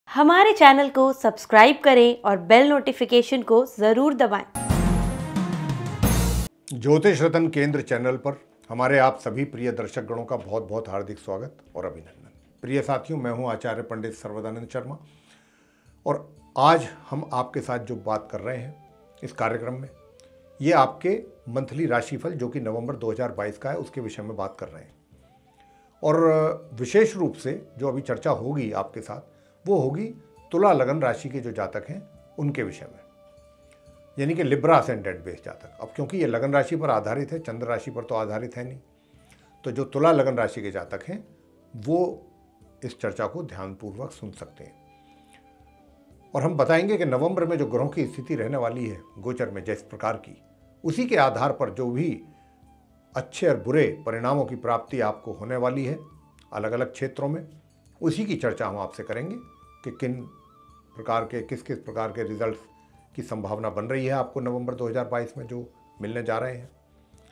हमारे चैनल को सब्सक्राइब करें और बेल नोटिफिकेशन को ज़रूर दबाएं। ज्योतिष रतन केंद्र चैनल पर हमारे आप सभी प्रिय दर्शक गणों का बहुत बहुत हार्दिक स्वागत और अभिनंदन। प्रिय साथियों, मैं हूं आचार्य पंडित सर्वदानंद शर्मा और आज हम आपके साथ जो बात कर रहे हैं इस कार्यक्रम में, ये आपके मंथली राशिफल जो कि नवंबर 2022 का है उसके विषय में बात कर रहे हैं। और विशेष रूप से जो अभी चर्चा होगी आपके साथ वो होगी तुला लगन राशि के जो जातक हैं उनके विषय में, यानी कि लिब्रा असेंडेंट बेस जातक। अब क्योंकि ये लगन राशि पर आधारित है, चंद्र राशि पर तो आधारित है नहीं, तो जो तुला लगन राशि के जातक हैं वो इस चर्चा को ध्यानपूर्वक सुन सकते हैं। और हम बताएंगे कि नवंबर में जो ग्रहों की स्थिति रहने वाली है गोचर में जिस प्रकार की, उसी के आधार पर जो भी अच्छे और बुरे परिणामों की प्राप्ति आपको होने वाली है अलग अलग क्षेत्रों में, उसी की चर्चा हम आपसे करेंगे कि किन प्रकार के किस प्रकार के रिजल्ट्स की संभावना बन रही है आपको नवंबर 2022 में जो मिलने जा रहे हैं।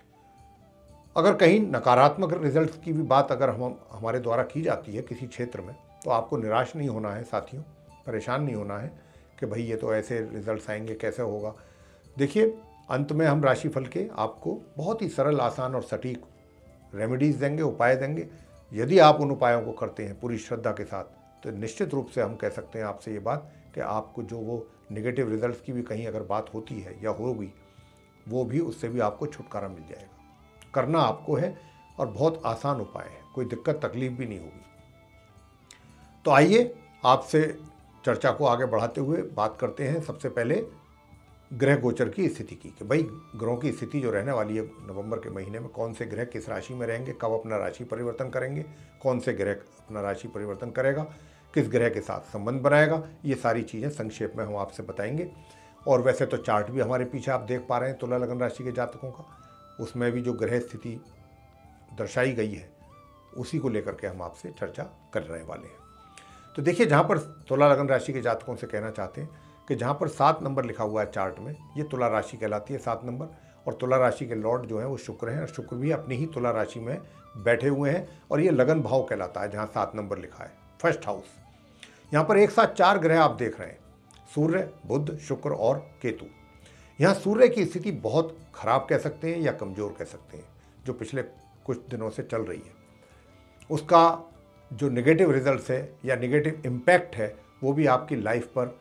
अगर कहीं नकारात्मक रिजल्ट्स की भी बात अगर हमारे द्वारा की जाती है किसी क्षेत्र में, तो आपको निराश नहीं होना है साथियों, परेशान नहीं होना है कि भाई ये तो ऐसे रिजल्ट्स आएंगे, कैसे होगा। देखिए, अंत में हम राशिफल के आपको बहुत ही सरल, आसान और सटीक रेमेडीज़ देंगे, उपाय देंगे। यदि आप उन उपायों को करते हैं पूरी श्रद्धा के साथ, तो निश्चित रूप से हम कह सकते हैं आपसे ये बात कि आपको जो वो नेगेटिव रिजल्ट्स की भी कहीं अगर बात होती है या होगी, वो भी उससे भी आपको छुटकारा मिल जाएगा। करना आपको है और बहुत आसान उपाय है, कोई दिक्कत तकलीफ भी नहीं होगी। तो आइए आपसे चर्चा को आगे बढ़ाते हुए बात करते हैं सबसे पहले ग्रह गोचर की स्थिति की, कि भाई ग्रहों की स्थिति जो रहने वाली है नवंबर के महीने में, कौन से ग्रह किस राशि में रहेंगे, कब अपना राशि परिवर्तन करेंगे, कौन से ग्रह अपना राशि परिवर्तन करेगा, किस ग्रह के साथ संबंध बनाएगा, ये सारी चीज़ें संक्षेप में हम आपसे बताएंगे। और वैसे तो चार्ट भी हमारे पीछे आप देख पा रहे हैं तुला लगन राशि के जातकों का, उसमें भी जो ग्रह स्थिति दर्शाई गई है उसी को लेकर के हम आपसे चर्चा कर रहे वाले हैं। तो देखिए, जहाँ पर तुला लगन राशि के जातकों से कहना चाहते हैं कि जहाँ पर 7 नंबर लिखा हुआ है चार्ट में, ये तुला राशि कहलाती है 7 नंबर। और तुला राशि के लॉर्ड जो है वो शुक्र हैं, और शुक्र भी अपनी ही तुला राशि में बैठे हुए हैं और ये लगन भाव कहलाता है जहाँ 7 नंबर लिखा है, फर्स्ट हाउस। यहाँ पर एक साथ 4 ग्रह आप देख रहे हैं, सूर्य, बुध, शुक्र और केतु। यहाँ सूर्य की स्थिति बहुत खराब कह सकते हैं या कमज़ोर कह सकते हैं, जो पिछले कुछ दिनों से चल रही है। उसका जो नेगेटिव रिजल्ट्स है या नेगेटिव इम्पैक्ट है वो भी आपकी लाइफ पर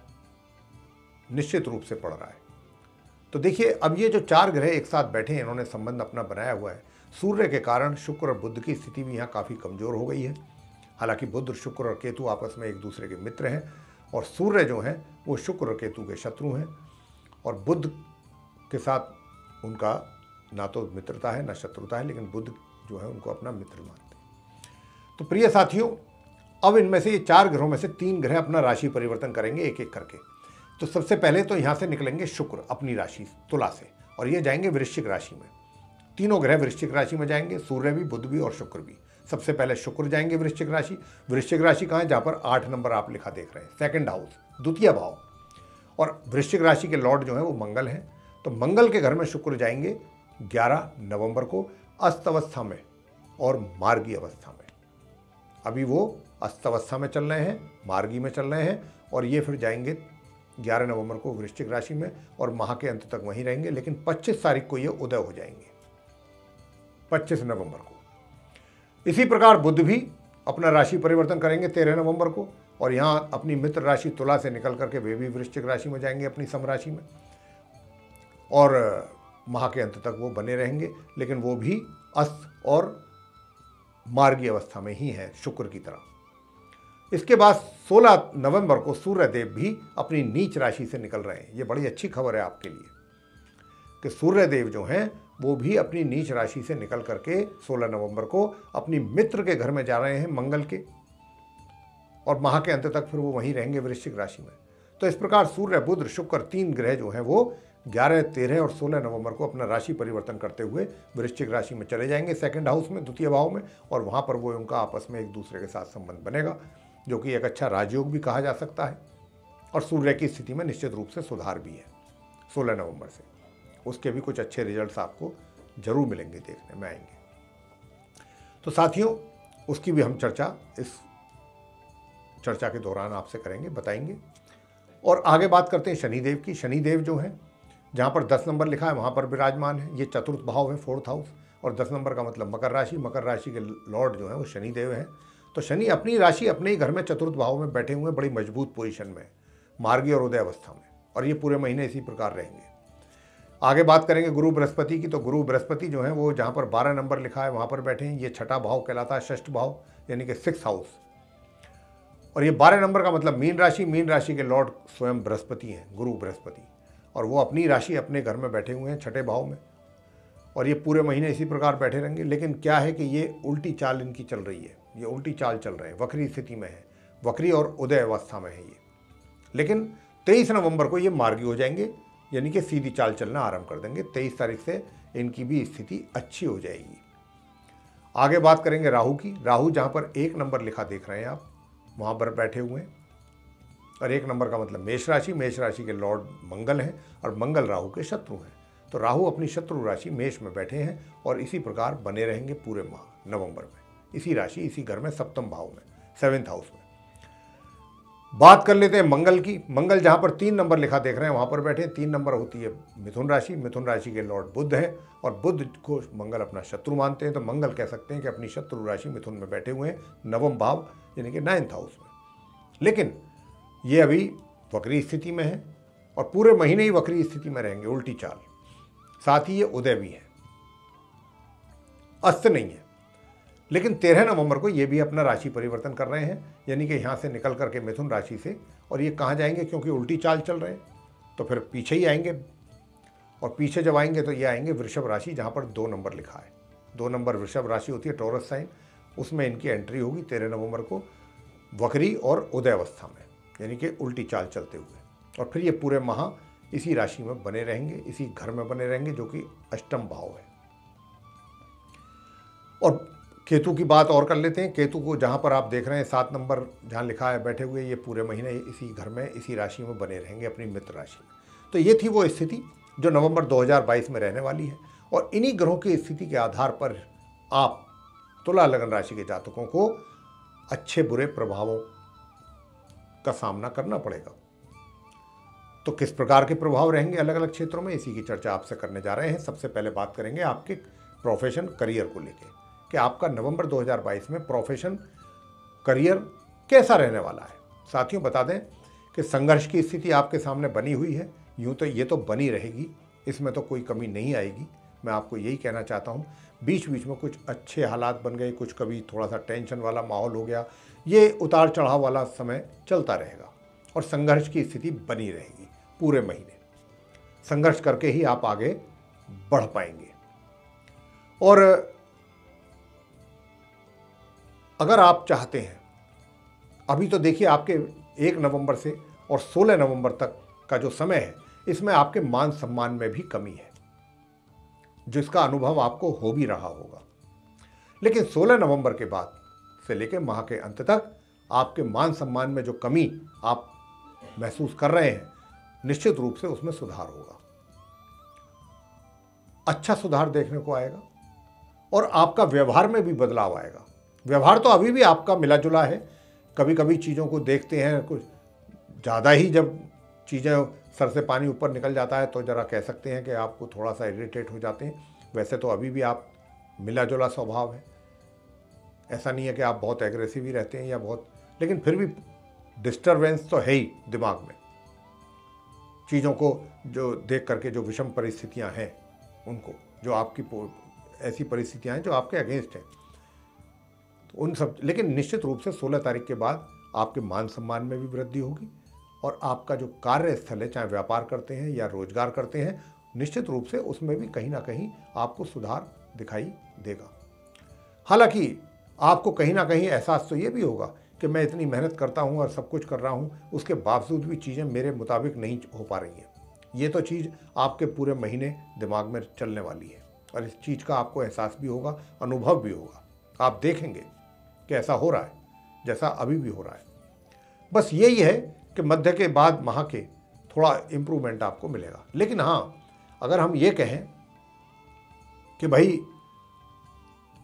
निश्चित रूप से पड़ रहा है। तो देखिए, अब ये जो 4 ग्रह एक साथ बैठे हैं, इन्होंने संबंध अपना बनाया हुआ है। सूर्य के कारण शुक्र और बुध की स्थिति भी यहाँ काफ़ी कमज़ोर हो गई है। हालांकि बुध, शुक्र और केतु आपस में एक दूसरे के मित्र हैं, और सूर्य जो हैं वो शुक्र और केतु के शत्रु हैं, और बुध के साथ उनका ना तो मित्रता है ना शत्रुता है, लेकिन बुध जो है उनको अपना मित्र मानते हैं। तो प्रिय साथियों, अब इनमें से ये 4 ग्रहों में से 3 ग्रह अपना राशि परिवर्तन करेंगे एक एक करके। तो सबसे पहले तो यहाँ से निकलेंगे शुक्र अपनी राशि तुला से, और ये जाएंगे वृश्चिक राशि में। तीनों ग्रह वृश्चिक राशि में जाएंगे, सूर्य भी, बुध भी और शुक्र भी। सबसे पहले शुक्र जाएंगे वृश्चिक राशि। वृश्चिक राशि कहाँ है? जहाँ पर 8 नंबर आप लिखा देख रहे हैं, सेकंड हाउस, द्वितीय भाव। और वृश्चिक राशि के लॉर्ड जो है वो मंगल हैं, तो मंगल के घर में शुक्र जाएंगे 11 नवंबर को अस्त अवस्था में और मार्गी अवस्था में। अभी वो अस्त अवस्था में चल रहे हैं, मार्गी में चल रहे हैं, और ये फिर जाएंगे 11 नवंबर को वृश्चिक राशि में और माह के अंत तक वहीं रहेंगे। लेकिन 25 तारीख को ये उदय हो जाएंगे, 25 नवंबर को। इसी प्रकार बुध भी अपना राशि परिवर्तन करेंगे 13 नवंबर को, और यहाँ अपनी मित्र राशि तुला से निकल करके वे भी वृश्चिक राशि में जाएंगे अपनी समराशि में, और माह के अंत तक वो बने रहेंगे। लेकिन वो भी अस्त और मार्गी अवस्था में ही है शुक्र की तरह। इसके बाद 16 नवंबर को सूर्य देव भी अपनी नीच राशि से निकल रहे हैं। ये बड़ी अच्छी खबर है आपके लिए कि सूर्य देव जो हैं वो भी अपनी नीच राशि से निकल करके 16 नवंबर को अपनी मित्र के घर में जा रहे हैं मंगल के, और माह के अंत तक फिर वो वहीं रहेंगे वृश्चिक राशि में। तो इस प्रकार सूर्य, बुध, शुक्र 3 ग्रह जो हैं वो 11, 13 और 16 नवंबर को अपना राशि परिवर्तन करते हुए वृश्चिक राशि में चले जाएंगे, सेकंड हाउस में, द्वितीय भाव में, और वहाँ पर वो उनका आपस में एक दूसरे के साथ संबंध बनेगा, जो कि एक अच्छा राजयोग भी कहा जा सकता है। और सूर्य की स्थिति में निश्चित रूप से सुधार भी है 16 नवंबर से। उसके भी कुछ अच्छे रिजल्ट्स आपको जरूर मिलेंगे, देखने में आएंगे। तो साथियों, उसकी भी हम चर्चा इस चर्चा के दौरान आपसे करेंगे, बताएंगे। और आगे बात करते हैं शनिदेव की। शनिदेव जो है, जहाँ पर 10 नंबर लिखा है वहाँ पर विराजमान है। ये चतुर्थ भाव है, 4th हाउस, और 10 नंबर का मतलब मकर राशि। मकर राशि के लॉर्ड जो है वो शनिदेव हैं। तो शनि अपनी राशि अपने ही घर में चतुर्थ भाव में बैठे हुए, बड़ी मजबूत पोजीशन में, मार्गी और उदय अवस्था में, और ये पूरे महीने इसी प्रकार रहेंगे। आगे बात करेंगे गुरु बृहस्पति की। तो गुरु बृहस्पति जो है वो जहाँ पर 12 नंबर लिखा है वहाँ पर बैठे हैं। ये 6ठा भाव कहलाता है, 6th भाव यानी कि 6th हाउस। और ये 12 नंबर का मतलब मीन राशि। मीन राशि के लॉर्ड स्वयं बृहस्पति हैं, गुरु बृहस्पति, और वो अपनी राशि अपने घर में बैठे हुए हैं 6ठे भाव में, और ये पूरे महीने इसी प्रकार बैठे रहेंगे। लेकिन क्या है कि ये उल्टी चाल इनकी चल रही है, ये उल्टी चाल चल रहे हैं, वक्री स्थिति में है, वक्री और उदय अवस्था में है ये। लेकिन 23 नवंबर को ये मार्गी हो जाएंगे, यानी कि सीधी चाल चलना आरंभ कर देंगे। 23 तारीख से इनकी भी स्थिति अच्छी हो जाएगी। आगे बात करेंगे राहु की। राहु जहाँ पर 1 नंबर लिखा देख रहे हैं आप, वहाँ पर बैठे हुए हैं, और 1 नंबर का मतलब मेष राशि। मेष राशि के लॉर्ड मंगल हैं, और मंगल राहु के शत्रु हैं। तो राहु अपनी शत्रु राशि मेष में बैठे हैं, और इसी प्रकार बने रहेंगे पूरे माह नवंबर में, इसी राशि इसी घर में 7th भाव में, 7th हाउस में। बात कर लेते हैं मंगल की। मंगल जहाँ पर 3 नंबर लिखा देख रहे हैं वहाँ पर बैठे हैं। 3 नंबर होती है मिथुन राशि। मिथुन राशि के लॉर्ड बुध हैं, और बुध को मंगल अपना शत्रु मानते हैं। तो मंगल कह सकते हैं कि अपनी शत्रु राशि मिथुन में बैठे हुए हैं, 9वां भाव यानी कि 9th हाउस में। लेकिन ये अभी वक्री स्थिति में है, और पूरे महीने ही वक्री स्थिति में रहेंगे, उल्टी चाल। साथ ही ये उदय भी है, अस्त नहीं है। लेकिन 13 नवंबर को ये भी अपना राशि परिवर्तन कर रहे हैं, यानी कि यहाँ से निकल करके मिथुन राशि से, और ये कहाँ जाएंगे, क्योंकि उल्टी चाल चल रहे हैं तो फिर पीछे ही आएंगे। और पीछे जब आएंगे तो ये आएंगे वृषभ राशि, जहाँ पर 2 नंबर लिखा है। 2 नंबर वृषभ राशि होती है, टॉरस साइन, उसमें इनकी एंट्री होगी 13 नवंबर को, वक्री और उदय अवस्था में, यानी कि उल्टी चाल चलते हुए। और फिर ये पूरे माह इसी राशि में बने रहेंगे, इसी घर में बने रहेंगे, जो कि 8th भाव है। और केतु की बात और कर लेते हैं। केतु को जहाँ पर आप देख रहे हैं 7 नंबर जहाँ लिखा है बैठे हुए, ये पूरे महीने इसी घर में इसी राशि में बने रहेंगे, अपनी मित्र राशि में। तो ये थी वो स्थिति जो नवंबर 2022 में रहने वाली है। और इन्हीं ग्रहों की स्थिति के आधार पर आप तुला लगन राशि के जातकों को अच्छे बुरे प्रभावों का सामना करना पड़ेगा। तो किस प्रकार के प्रभाव रहेंगे अलग अलग क्षेत्रों में, इसी की चर्चा आपसे करने जा रहे हैं। सबसे पहले बात करेंगे आपके प्रोफेशन, करियर को लेकर, कि आपका नवंबर 2022 में प्रोफेशन, करियर कैसा रहने वाला है। साथियों, बता दें कि संघर्ष की स्थिति आपके सामने बनी हुई है। यूँ तो ये तो बनी रहेगी, इसमें तो कोई कमी नहीं आएगी। मैं आपको यही कहना चाहता हूँ, बीच बीच में कुछ अच्छे हालात बन गए, कुछ कभी थोड़ा सा टेंशन वाला माहौल हो गया, ये उतार चढ़ाव वाला समय चलता रहेगा, और संघर्ष की स्थिति बनी रहेगी पूरे महीने। संघर्ष करके ही आप आगे बढ़ पाएंगे। और अगर आप चाहते हैं, अभी तो देखिए आपके 1 नवंबर से और 16 नवंबर तक का जो समय है, इसमें आपके मान सम्मान में भी कमी है, जिसका अनुभव आपको हो भी रहा होगा। लेकिन 16 नवंबर के बाद से लेकर माह के अंत तक आपके मान सम्मान में जो कमी आप महसूस कर रहे हैं, निश्चित रूप से उसमें सुधार होगा, अच्छा सुधार देखने को आएगा। और आपका व्यवहार में भी बदलाव आएगा। व्यवहार तो अभी भी आपका मिला जुला है, कभी कभी चीज़ों को देखते हैं, कुछ ज़्यादा ही जब चीज़ें सर से पानी ऊपर निकल जाता है तो ज़रा कह सकते हैं कि आपको थोड़ा सा इरिटेट हो जाते हैं। वैसे तो अभी भी आप मिला जुला स्वभाव है, ऐसा नहीं है कि आप बहुत एग्रेसिव ही रहते हैं या बहुत, लेकिन फिर भी डिस्टर्बेंस तो है ही दिमाग में। चीज़ों को जो देख करके जो विषम परिस्थितियां हैं, उनको जो आपकी ऐसी परिस्थितियां हैं जो आपके अगेंस्ट हैं, तो उन सब, लेकिन निश्चित रूप से 16 तारीख के बाद आपके मान सम्मान में भी वृद्धि होगी। और आपका जो कार्यस्थल है, चाहे व्यापार करते हैं या रोजगार करते हैं, निश्चित रूप से उसमें भी कहीं ना कहीं आपको सुधार दिखाई देगा। हालांकि आपको कहीं ना कहीं एहसास तो ये भी होगा कि मैं इतनी मेहनत करता हूँ और सब कुछ कर रहा हूँ, उसके बावजूद भी चीज़ें मेरे मुताबिक नहीं हो पा रही हैं। ये तो चीज़ आपके पूरे महीने दिमाग में चलने वाली है, और इस चीज़ का आपको एहसास भी होगा, अनुभव भी होगा। आप देखेंगे कि ऐसा हो रहा है जैसा अभी भी हो रहा है। बस यही है कि मध्य के बाद माह के थोड़ा इम्प्रूवमेंट आपको मिलेगा। लेकिन हाँ, अगर हम ये कहें कि भाई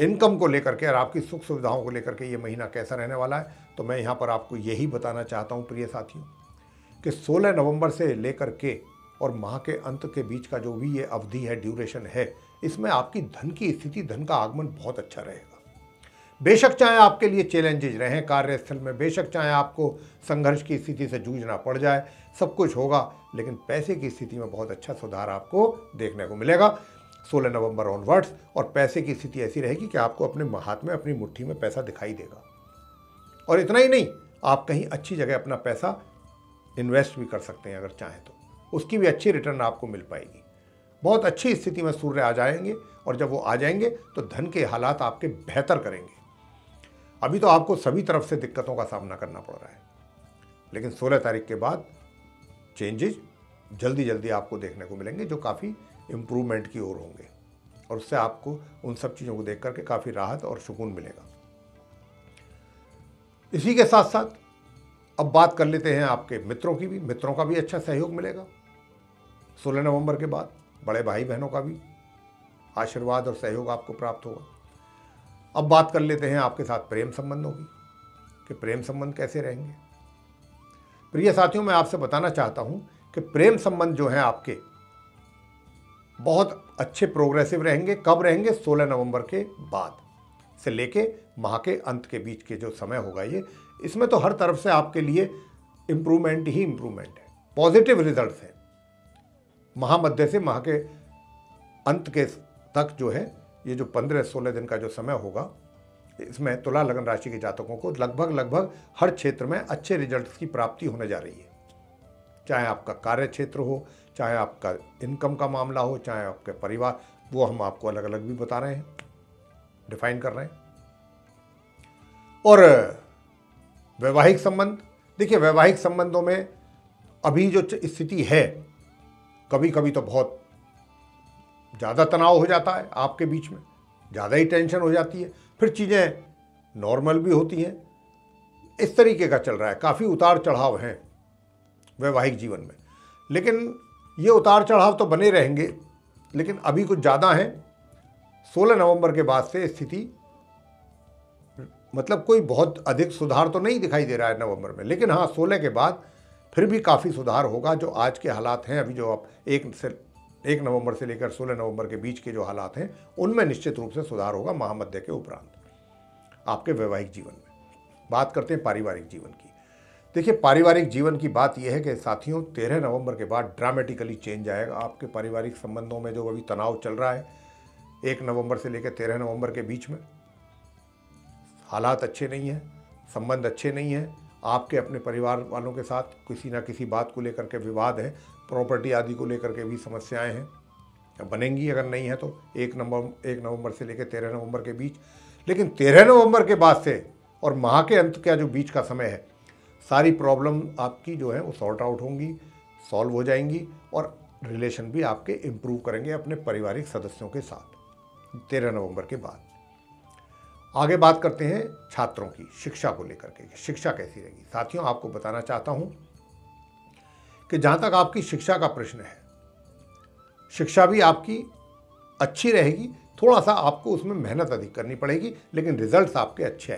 इनकम को लेकर के और आपकी सुख सुविधाओं को लेकर के ये महीना कैसा रहने वाला है, तो मैं यहाँ पर आपको यही बताना चाहता हूँ प्रिय साथियों कि 16 नवंबर से लेकर के और माह के अंत के बीच का जो भी ये अवधि है, ड्यूरेशन है, इसमें आपकी धन की स्थिति, धन का आगमन बहुत अच्छा रहेगा। बेशक चाहे आपके लिए चैलेंजेज रहें कार्यस्थल में, बेशक चाहे आपको संघर्ष की स्थिति से जूझना पड़ जाए, सब कुछ होगा, लेकिन पैसे की स्थिति में बहुत अच्छा सुधार आपको देखने को मिलेगा 16 नवंबर ऑनवर्ड्स। और पैसे की स्थिति ऐसी रहेगी कि आपको अपने हाथ में, अपनी मुट्ठी में पैसा दिखाई देगा। और इतना ही नहीं, आप कहीं अच्छी जगह अपना पैसा इन्वेस्ट भी कर सकते हैं अगर चाहें तो, उसकी भी अच्छी रिटर्न आपको मिल पाएगी। बहुत अच्छी स्थिति में सूर्य आ जाएंगे और जब वो आ जाएंगे तो धन के हालात आपके बेहतर करेंगे। अभी तो आपको सभी तरफ से दिक्कतों का सामना करना पड़ रहा है, लेकिन 16 तारीख के बाद चेंजेस जल्दी जल्दी आपको देखने को मिलेंगे जो काफ़ी इम्प्रूवमेंट की ओर होंगे, और उससे आपको उन सब चीज़ों को देख करके काफ़ी राहत और सुकून मिलेगा। इसी के साथ साथ अब बात कर लेते हैं आपके मित्रों की भी। मित्रों का भी अच्छा सहयोग मिलेगा 16 नवंबर के बाद। बड़े भाई बहनों का भी आशीर्वाद और सहयोग आपको प्राप्त होगा। अब बात कर लेते हैं आपके साथ प्रेम संबंधों की कि प्रेम संबंध कैसे रहेंगे। प्रिय साथियों, मैं आपसे बताना चाहता हूं कि प्रेम संबंध जो हैं आपके बहुत अच्छे प्रोग्रेसिव रहेंगे। कब रहेंगे? 16 नवंबर के बाद से लेके माह के अंत के बीच के जो समय होगा ये, इसमें तो हर तरफ से आपके लिए इम्प्रूवमेंट ही इम्प्रूवमेंट है, पॉजिटिव रिजल्ट्स हैं। माह मध्य से माह के अंत के तक जो है ये जो 15-16 दिन का जो समय होगा, इसमें तुला लगन राशि के जातकों को लगभग हर क्षेत्र में अच्छे रिजल्ट्स की प्राप्ति होने जा रही है। चाहे आपका कार्य क्षेत्र हो, चाहे आपका इनकम का मामला हो, चाहे आपके परिवार, वो हम आपको अलग अलग भी बता रहे हैं, डिफाइन कर रहे हैं। और वैवाहिक संबंध, देखिए वैवाहिक संबंधों में अभी जो स्थिति है, कभी कभी तो बहुत ज़्यादा तनाव हो जाता है आपके बीच में, ज़्यादा ही टेंशन हो जाती है, फिर चीज़ें नॉर्मल भी होती हैं। इस तरीके का चल रहा है, काफ़ी उतार चढ़ाव हैं वैवाहिक जीवन में, लेकिन ये उतार चढ़ाव तो बने रहेंगे, लेकिन अभी कुछ ज़्यादा हैं। 16 नवंबर के बाद से स्थिति मतलब कोई बहुत अधिक सुधार तो नहीं दिखाई दे रहा है नवंबर में, लेकिन हाँ 16 के बाद फिर भी काफ़ी सुधार होगा। जो आज के हालात हैं अभी, जो आप 1 नवंबर से लेकर 16 नवंबर के बीच के जो हालात हैं, उनमें निश्चित रूप से सुधार होगा महामध्य के उपरांत आपके वैवाहिक जीवन में। बात करते हैं पारिवारिक जीवन की। देखिए पारिवारिक जीवन की बात यह है कि साथियों 13 नवंबर के बाद ड्रामेटिकली चेंज आएगा आपके पारिवारिक संबंधों में। जो अभी तनाव चल रहा है 1 नवंबर से लेकर 13 नवंबर के बीच में, हालात अच्छे नहीं हैं, संबंध अच्छे नहीं हैं। आपके अपने परिवार वालों के साथ किसी ना किसी बात को लेकर के विवाद है, प्रॉपर्टी आदि को लेकर के भी समस्याएं हैं, बनेंगी अगर नहीं है तो 1 नवंबर से लेकर 13 नवंबर के बीच। लेकिन 13 नवंबर के बाद से और माह के अंत का जो बीच का समय है, सारी प्रॉब्लम आपकी जो है वो सॉर्ट आउट होंगी, सॉल्व हो जाएंगी, और रिलेशन भी आपके इम्प्रूव करेंगे अपने पारिवारिक सदस्यों के साथ 13 नवंबर के बाद। आगे बात करते हैं छात्रों की शिक्षा को लेकर के, शिक्षा कैसी रहेगी। साथियों आपको बताना चाहता हूं कि जहां तक आपकी शिक्षा का प्रश्न है, शिक्षा भी आपकी अच्छी रहेगी। थोड़ा सा आपको उसमें मेहनत अधिक करनी पड़ेगी, लेकिन रिजल्ट्स आपके अच्छे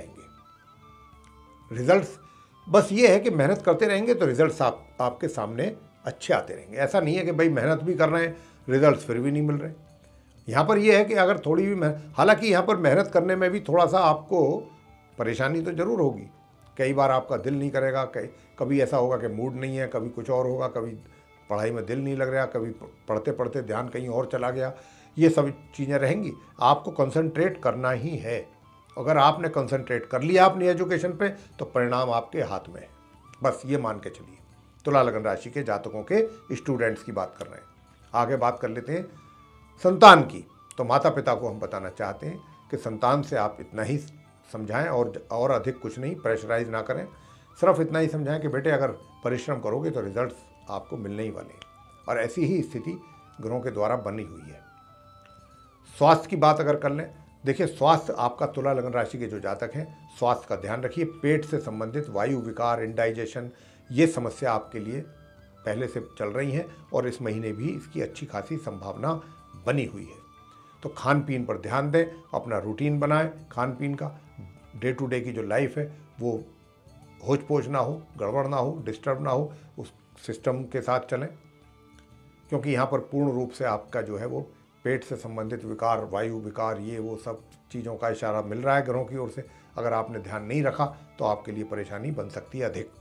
आएंगे। रिजल्ट्स बस ये है कि मेहनत करते रहेंगे तो रिजल्ट्स आपके सामने अच्छे आते रहेंगे। ऐसा नहीं है कि भाई मेहनत भी कर रहे हैं, रिजल्ट्स फिर भी नहीं मिल रहे। यहाँ पर यह है कि अगर थोड़ी भी हालांकि यहाँ पर मेहनत करने में भी थोड़ा सा आपको परेशानी तो ज़रूर होगी। कई बार आपका दिल नहीं करेगा, कभी ऐसा होगा कि मूड नहीं है, कभी कुछ और होगा, कभी पढ़ाई में दिल नहीं लग रहा, कभी पढ़ते पढ़ते ध्यान कहीं और चला गया। ये सब चीज़ें रहेंगी। आपको कंसंट्रेट करना ही है। अगर आपने कंसंट्रेट कर लिया अपनी एजुकेशन पे तो परिणाम आपके हाथ में है, बस ये मान के चलिए। तुला लगन राशि के जातकों के स्टूडेंट्स की बात कर रहे हैं। आगे बात कर लेते हैं संतान की। तो माता पिता को हम बताना चाहते हैं कि संतान से आप इतना ही समझाएं और अधिक कुछ नहीं, प्रेशराइज ना करें। सिर्फ इतना ही समझाएं कि बेटे अगर परिश्रम करोगे तो रिजल्ट्स आपको मिलने ही वाले हैं, और ऐसी ही स्थिति ग्रहों के द्वारा बनी हुई है। स्वास्थ्य की बात अगर कर लें, देखिए स्वास्थ्य आपका तुला लगन राशि के जो जातक हैं, स्वास्थ्य का ध्यान रखिए। पेट से संबंधित वायु विकार, इंडाइजेशन, ये समस्या आपके लिए पहले से चल रही हैं और इस महीने भी इसकी अच्छी खासी संभावना बनी हुई है। तो खान पीन पर ध्यान दें, अपना रूटीन बनाएं खान पीन का। डे टू डे की जो लाइफ है वो होच पोच ना हो, गड़बड़ ना हो, डिस्टर्ब ना हो, उस सिस्टम के साथ चलें, क्योंकि यहाँ पर पूर्ण रूप से आपका जो है वो पेट से संबंधित विकार, वायु विकार, ये वो सब चीज़ों का इशारा मिल रहा है ग्रहों की ओर से। अगर आपने ध्यान नहीं रखा तो आपके लिए परेशानी बन सकती है अधिक।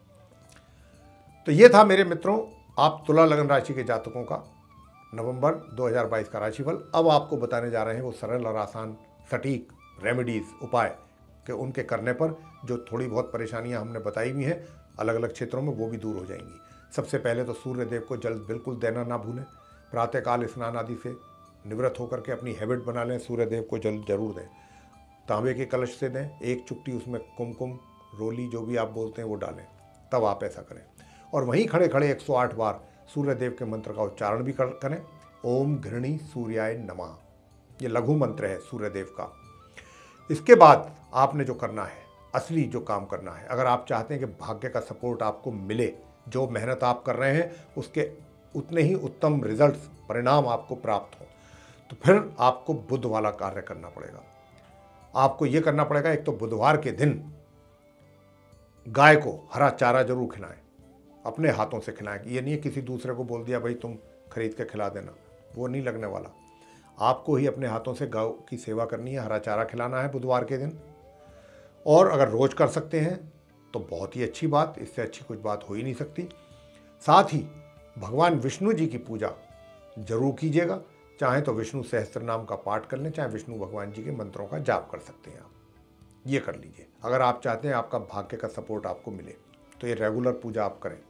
तो ये था मेरे मित्रों आप तुला लगन राशि के जातकों का नवंबर 2022 का राशिफल। अब आपको बताने जा रहे हैं वो सरल और आसान सटीक रेमेडीज़, उपाय के उनके करने पर जो थोड़ी बहुत परेशानियां हमने बताई हुई हैं अलग अलग क्षेत्रों में, वो भी दूर हो जाएंगी। सबसे पहले तो सूर्य देव को जल बिल्कुल देना ना भूलें। प्रातःकाल स्नान आदि से निवृत्त होकर के अपनी हैबिट बना लें, सूर्य देव को जल जरूर दें। तांबे के कलश से दें, एक चुटकी उसमें कुमकुम, रोली जो भी आप बोलते हैं वो डालें, तब आप ऐसा करें। और वहीं खड़े खड़े 108 बार सूर्य देव के मंत्र का उच्चारण भी करें। ओम घृणी सूर्याय नमः, ये लघु मंत्र है सूर्य देव का। इसके बाद आपने जो करना है, असली जो काम करना है, अगर आप चाहते हैं कि भाग्य का सपोर्ट आपको मिले, जो मेहनत आप कर रहे हैं उसके उतने ही उत्तम रिजल्ट्स, परिणाम आपको प्राप्त हो, तो फिर आपको बुध वाला कार्य करना पड़ेगा। आपको ये करना पड़ेगा, एक तो बुधवार के दिन गाय को हरा चारा जरूर खिलाएं, अपने हाथों से खिलाएं। ये नहीं है किसी दूसरे को बोल दिया भाई तुम खरीद के खिला देना, वो नहीं लगने वाला। आपको ही अपने हाथों से गाय की सेवा करनी है, हरा चारा खिलाना है बुधवार के दिन। और अगर रोज कर सकते हैं तो बहुत ही अच्छी बात, इससे अच्छी कुछ बात हो ही नहीं सकती। साथ ही भगवान विष्णु जी की पूजा जरूर कीजिएगा। चाहे तो विष्णु सहस्त्र नाम का पाठ कर लें, चाहे विष्णु भगवान जी के मंत्रों का जाप कर सकते हैं आप, ये कर लीजिए। अगर आप चाहते हैं आपका भाग्य का सपोर्ट आपको मिले तो ये रेगुलर पूजा आप करें।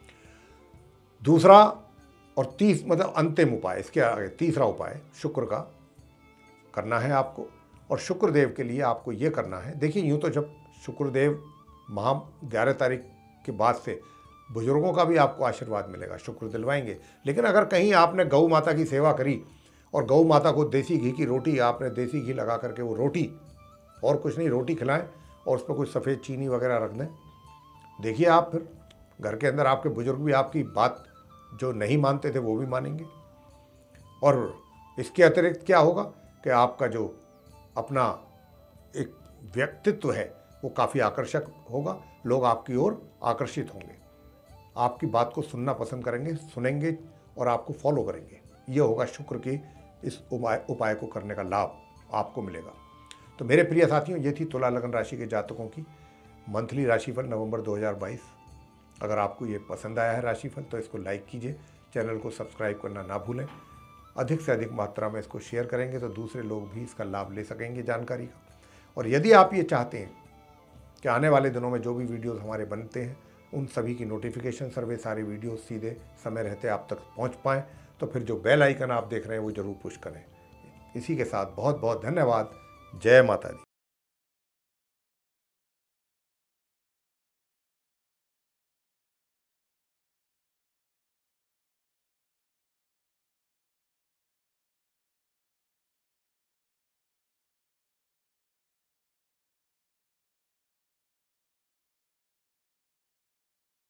दूसरा और मतलब अंतिम उपाय, इसके आगे तीसरा उपाय शुक्र का करना है आपको। और शुक्रदेव के लिए आपको ये करना है, देखिए यूँ तो जब शुक्रदेव 11 तारीख के बाद से बुजुर्गों का भी आपको आशीर्वाद मिलेगा, शुक्र दिलवाएंगे। लेकिन अगर कहीं आपने गौ माता की सेवा करी और गौ माता को देसी घी की रोटी, आपने देसी घी लगा करके वो रोटी, और कुछ नहीं, रोटी खिलाएं और उस पर कुछ सफ़ेद चीनी वगैरह रख दें, देखिए आप फिर घर के अंदर आपके बुजुर्ग भी आपकी बात जो नहीं मानते थे वो भी मानेंगे। और इसके अतिरिक्त क्या होगा कि आपका जो अपना एक व्यक्तित्व है वो काफ़ी आकर्षक होगा, लोग आपकी ओर आकर्षित होंगे, आपकी बात को सुनना पसंद करेंगे, सुनेंगे और आपको फॉलो करेंगे। ये होगा शुक्र के इस उपाय को करने का लाभ आपको मिलेगा। तो मेरे प्रिय साथियों, ये थी तुला लगन राशि के जातकों की मंथली राशिफल नवंबर 2022। अगर आपको ये पसंद आया है राशिफल तो इसको लाइक कीजिए, चैनल को सब्सक्राइब करना ना भूलें। अधिक से अधिक मात्रा में इसको शेयर करेंगे तो दूसरे लोग भी इसका लाभ ले सकेंगे जानकारी का। और यदि आप ये चाहते हैं कि आने वाले दिनों में जो भी वीडियोस हमारे बनते हैं उन सभी की नोटिफिकेशन सर्वे, सारी वीडियोस सीधे समय रहते आप तक पहुंच पाएँ, तो फिर जो बेल आइकन आप देख रहे हैं वो ज़रूर पुश करें। इसी के साथ बहुत बहुत धन्यवाद। जय माता दी।